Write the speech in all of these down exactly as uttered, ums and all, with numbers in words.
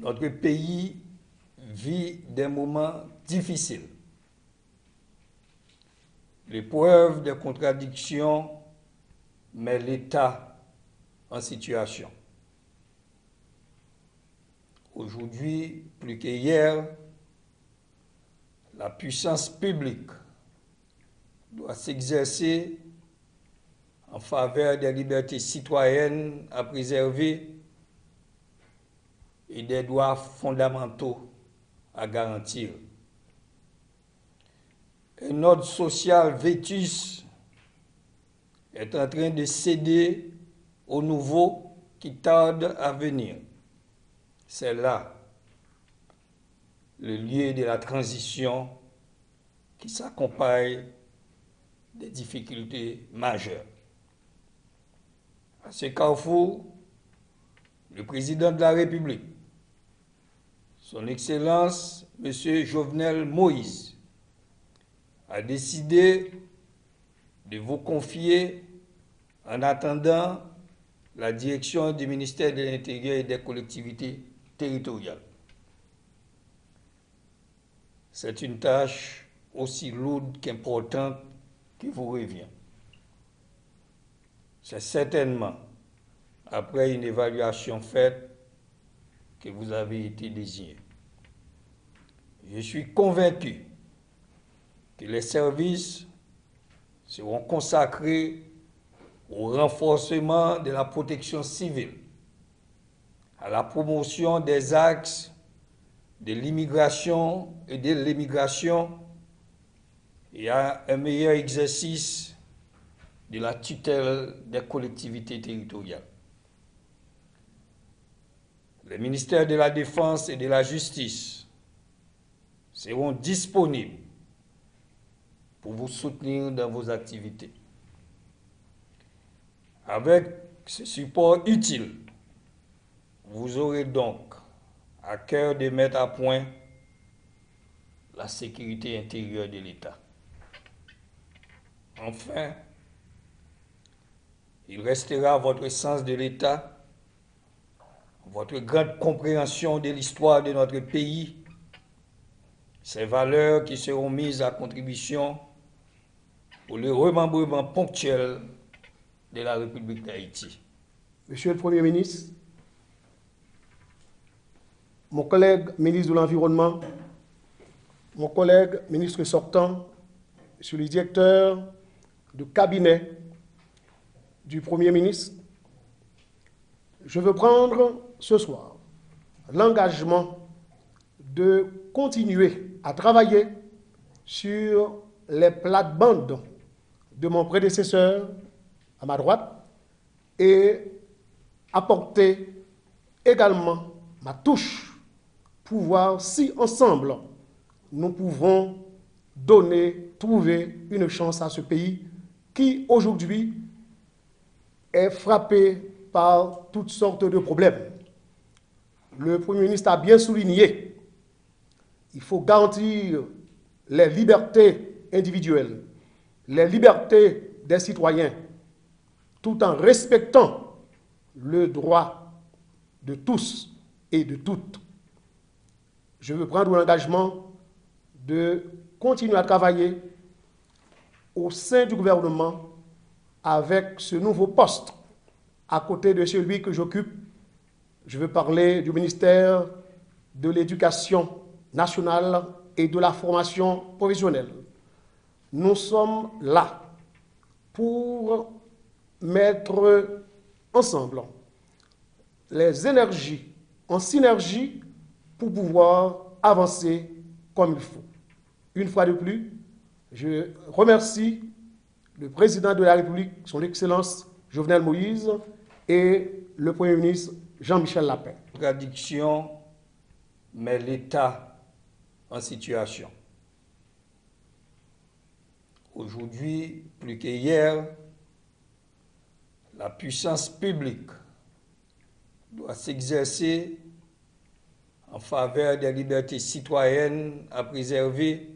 Notre pays vit des moments difficiles. L'épreuve des contradictions met l'État en situation. Aujourd'hui, plus qu'hier, la puissance publique doit s'exercer en faveur des libertés citoyennes à préserver et des droits fondamentaux à garantir. Un ordre social vétus est en train de céder au nouveau qui tarde à venir. C'est là le lieu de la transition qui s'accompagne des difficultés majeures. À ce carrefour, le président de la République, son Excellence M. Jovenel Moïse, a décidé de vous confier, en attendant, la direction du ministère de l'Intérieur et des collectivités territoriales. C'est une tâche aussi lourde qu'importante qui vous revient. C'est certainement après une évaluation faite que vous avez été désigné. Je suis convaincu que les services seront consacrés au renforcement de la protection civile, à la promotion des axes de l'immigration et de l'émigration et à un meilleur exercice de la tutelle des collectivités territoriales. Les ministères de la Défense et de la Justice seront disponibles pour vous soutenir dans vos activités. Avec ce support utile, vous aurez donc à cœur de mettre à point la sécurité intérieure de l'État. Enfin, il restera votre sens de l'État, votre grande compréhension de l'histoire de notre pays, ces valeurs qui seront mises à contribution pour le remembrement ponctuel de la République d'Haïti. Monsieur le Premier ministre, mon collègue ministre de l'Environnement, mon collègue ministre sortant, monsieur le directeur du cabinet du Premier ministre, je veux prendre ce soir l'engagement de continuer à travailler sur les plates-bandes de mon prédécesseur à ma droite et apporter également ma touche pour voir si ensemble nous pouvons donner, trouver une chance à ce pays qui aujourd'hui est frappé par toutes sortes de problèmes. Le Premier ministre a bien souligné, il faut garantir les libertés individuelles, les libertés des citoyens, tout en respectant le droit de tous et de toutes. Je veux prendre l'engagement de continuer à travailler au sein du gouvernement avec ce nouveau poste à côté de celui que j'occupe. Je veux parler du ministère de l'Éducation nationale et de la formation professionnelle. Nous sommes là pour mettre ensemble les énergies en synergie pour pouvoir avancer comme il faut. Une fois de plus, je remercie le président de la République, son Excellence Jovenel Moïse, et le Premier ministre Jean-Michel Lapin. La contradiction met l'État en situation. Aujourd'hui, plus qu'hier, la puissance publique doit s'exercer en faveur des libertés citoyennes à préserver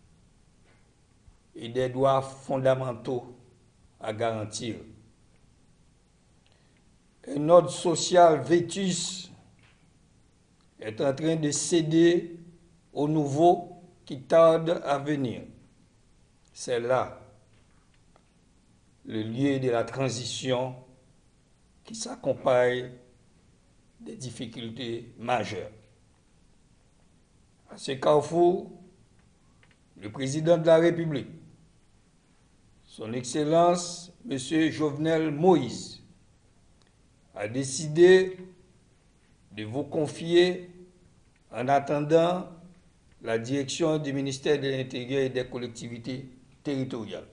et des droits fondamentaux à garantir. Un ordre social vétus est en train de céder au nouveau qui tarde à venir. C'est là le lieu de la transition qui s'accompagne des difficultés majeures. À ce carrefour, le président de la République, son Excellence M. Jovenel Moïse, a décidé de vous confier, en attendant, la direction du ministère de l'Intérieur et des collectivités territoriales.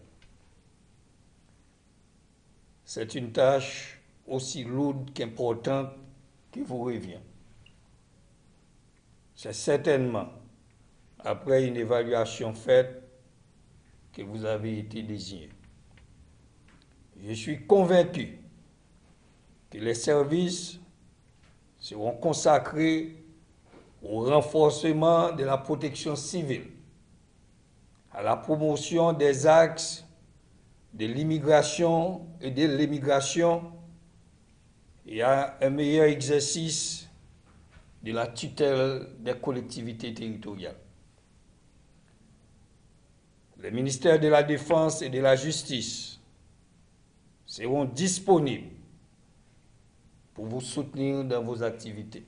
C'est une tâche aussi lourde qu'importante qui vous revient. C'est certainement après une évaluation faite que vous avez été désigné. Je suis convaincu que les services seront consacrés au renforcement de la protection civile, à la promotion des axes de l'immigration et de l'émigration et à un meilleur exercice de la tutelle des collectivités territoriales. Les ministères de la Défense et de la Justice seront disponibles pour vous soutenir dans vos activités.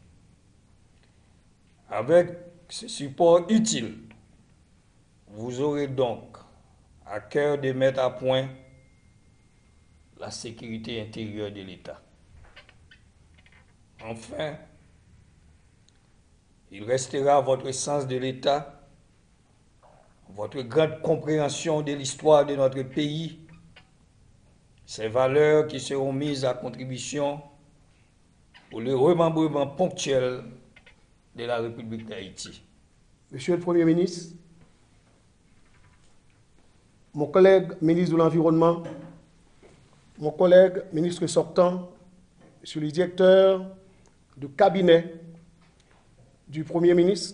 Avec ce support utile, vous aurez donc à cœur de mettre à point la sécurité intérieure de l'État. Enfin, il restera votre sens de l'État, votre grande compréhension de l'histoire de notre pays, ces valeurs qui seront mises à contribution pour le remembrement ponctuel de la République d'Haïti. Monsieur le Premier ministre, mon collègue ministre de l'Environnement, mon collègue ministre sortant, monsieur le directeur du cabinet du Premier ministre,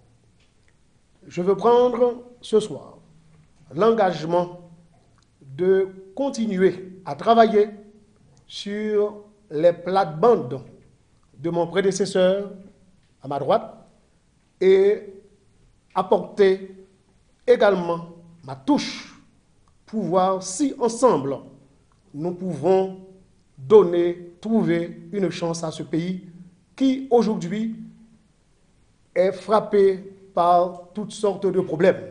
je veux prendre ce soir l'engagement de continuer à travailler sur les plates-bandes de mon prédécesseur à ma droite et apporter également ma touche pour voir si ensemble nous pouvons donner, trouver une chance à ce pays qui aujourd'hui est frappé par toutes sortes de problèmes.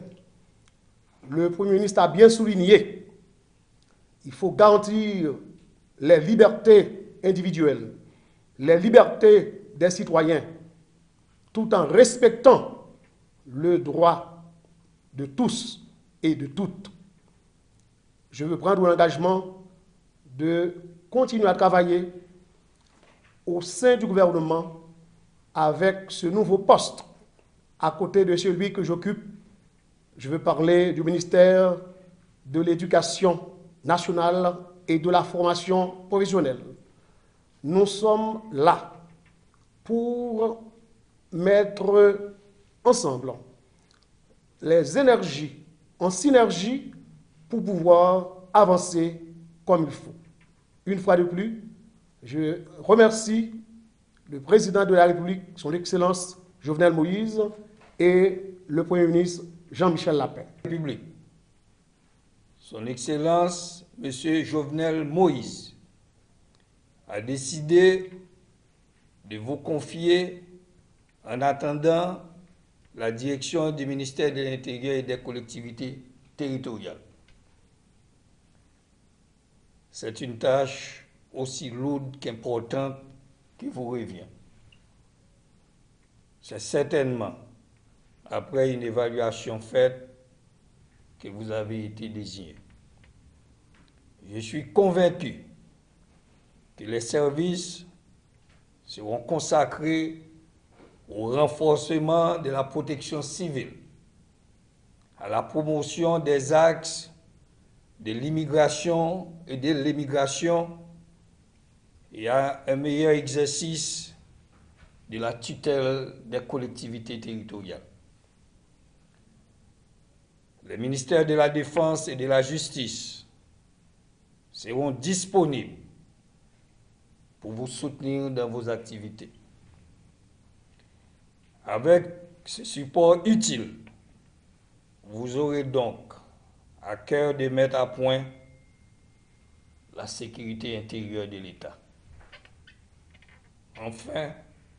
Le Premier ministre a bien souligné, il faut garantir les libertés individuelles, les libertés des citoyens, tout en respectant le droit de tous et de toutes. Je veux prendre l'engagement de continuer à travailler au sein du gouvernement avec ce nouveau poste à côté de celui que j'occupe. Je veux parler du ministère de l'Éducation nationale et de la formation professionnelle. Nous sommes là pour mettre ensemble les énergies en synergie pour pouvoir avancer comme il faut. Une fois de plus, je remercie le président de la République, son Excellence Jovenel Moïse, et le Premier ministre Jean-Michel Lapin. République. Son Excellence M. Jovenel Moïse a décidé de vous confier, en attendant, la direction du ministère de l'Intérieur et des collectivités territoriales. C'est une tâche aussi lourde qu'importante qui vous revient. C'est certainement après une évaluation faite que vous avez été désigné. Je suis convaincu que les services seront consacrés au renforcement de la protection civile, à la promotion des axes de l'immigration et de l'émigration et à un meilleur exercice de la tutelle des collectivités territoriales. Les ministères de la Défense et de la Justice seront disponibles pour vous soutenir dans vos activités. Avec ce support utile, vous aurez donc à cœur de mettre à point la sécurité intérieure de l'État. Enfin,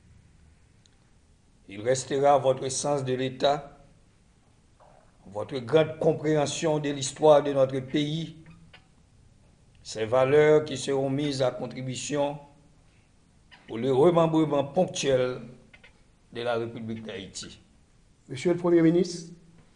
il restera votre sens de l'État, votre grande compréhension de l'histoire de notre pays, ces valeurs qui seront mises à contribution pour le remembrement ponctuel de la République d'Haïti. Monsieur le Premier ministre,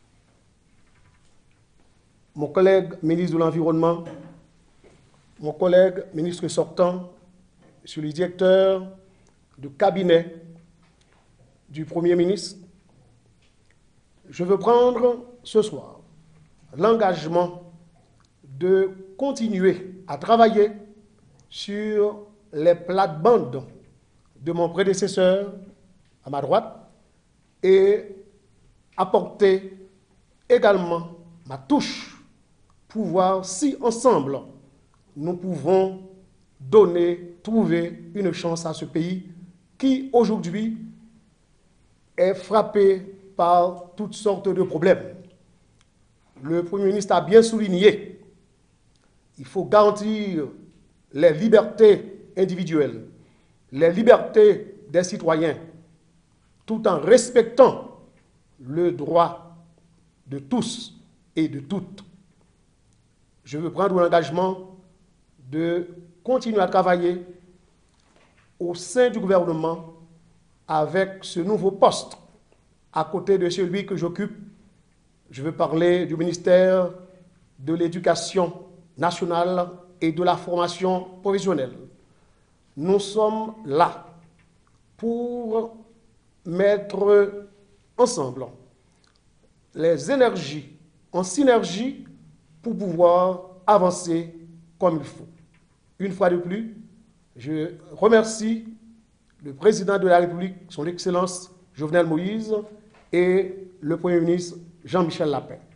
mon collègue ministre de l'Environnement, mon collègue ministre sortant, monsieur le directeur de cabinet du Premier ministre, je veux prendre ce soir l'engagement de continuer à travailler sur les plates-bandes de mon prédécesseur à ma droite et apporter également ma touche pour voir si ensemble nous pouvons donner, trouver une chance à ce pays qui aujourd'hui est frappé par toutes sortes de problèmes. Le Premier ministre a bien souligné, il faut garantir les libertés individuelles, les libertés des citoyens, tout en respectant le droit de tous et de toutes. Je veux prendre l'engagement de continuer à travailler au sein du gouvernement avec ce nouveau poste à côté de celui que j'occupe. Je veux parler du ministère de l'Éducation nationale et de la formation professionnelle. Nous sommes là pour mettre ensemble les énergies en synergie pour pouvoir avancer comme il faut. Une fois de plus, je remercie le président de la République, son Excellence Jovenel Moïse, et le Premier ministre Jean-Michel Lapin.